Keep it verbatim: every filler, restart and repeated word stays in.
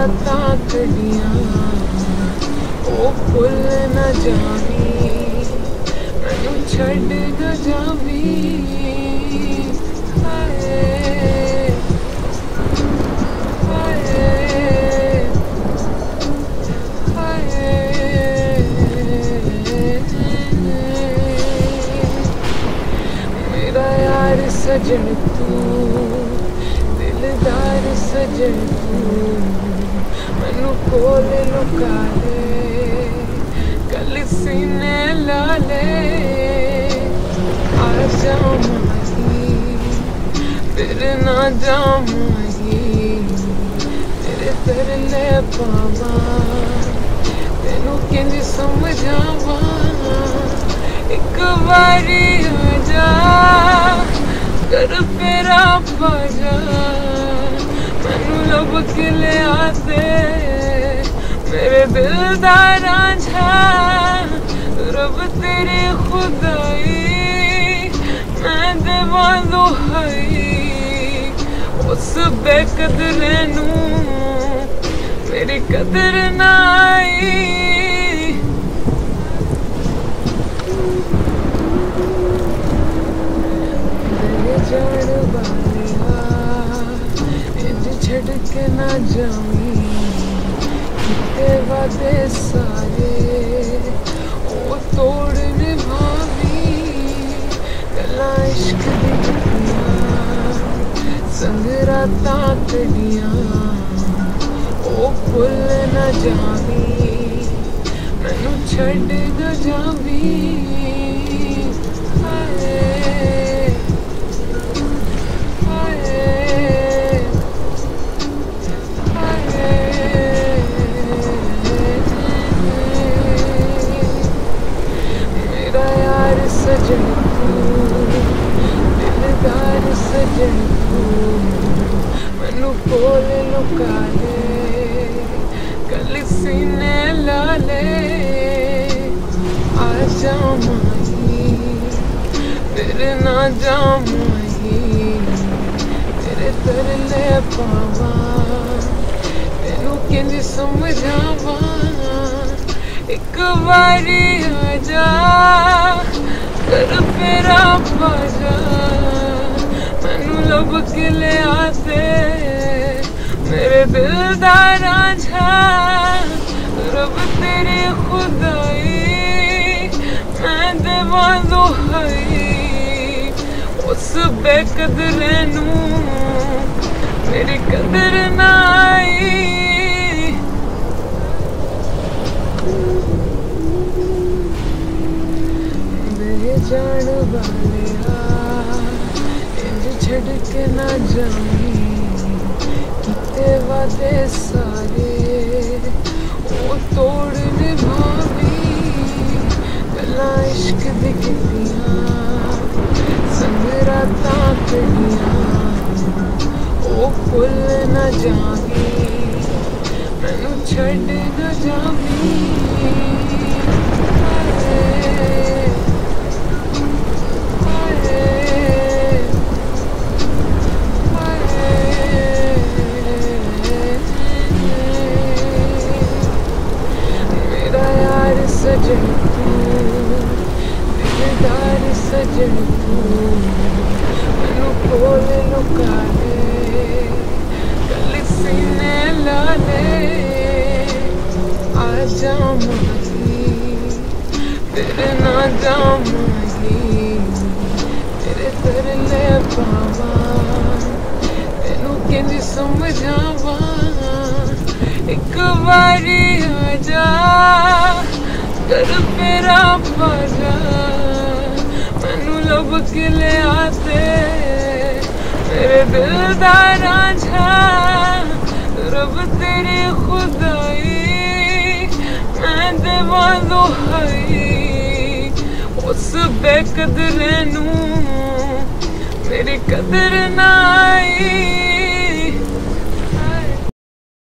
रातां कड़ियां ओ भुल न जावी मैनू छड्ड न जावी सजन तू दिलदार सजन तू मैनू कोल लुका ले कल सीने ला ले आ जाऊंगी फिर ना जाऊंगी तेरे तरले पावा तेनू किंज समझावा एक बारी आ जा कर फेरा पाजा मैनू लब के ले आते मेरे दिल दा रांझा रब तेरी खुदाई मैं देवा दुहाई उस बेकदरे नू मेरी कदर ना आई जान वालिया इंज छड़ के ना जावी किते वादे सारे ओ तोड़ निभावी गल्लां इश्क दी कीतियां संग रातां कड़ियां ओ भुल न जावी मैनू छड़ न जावी सजन तू दिलदार सजन तू मैनू कोल लुका ले कल सीने ला ले आ जाऊंगी फिर ना जाऊंगी तेरे तरले पावा तेनू किंज समझावा एक बारी आ जा कर फेरा पाजा मैनू लब के ले आते मेरे दिल दा रांझा रब तेरी खुदाई मैं देवा दुहाई उस बेकदरे नू मेरी कदर ना आई जान वालिया इंज छड़ के ना जावी किते वादे सारे ओ तोड़ निभावी गल्लां इश्क दी कीतियां संग रातां कड़ियां ओ भुल न जावी मैनू छड़ न जावी सजन तू दिलदार सजन तू मैनू कोल लुका ले कल सीने ला ले आ जाऊंगी फिर ना जाऊंगी तेरे तरले पावा तेनू किंज समझावा एक बारी आ जा कर फेरा पाजा मैनू लब के ले आते मेरे दिल दा रांझा रब तेरी खुदाई मैं देवा दुहाई उस बेकदरे नू मेरी कदर ना आई।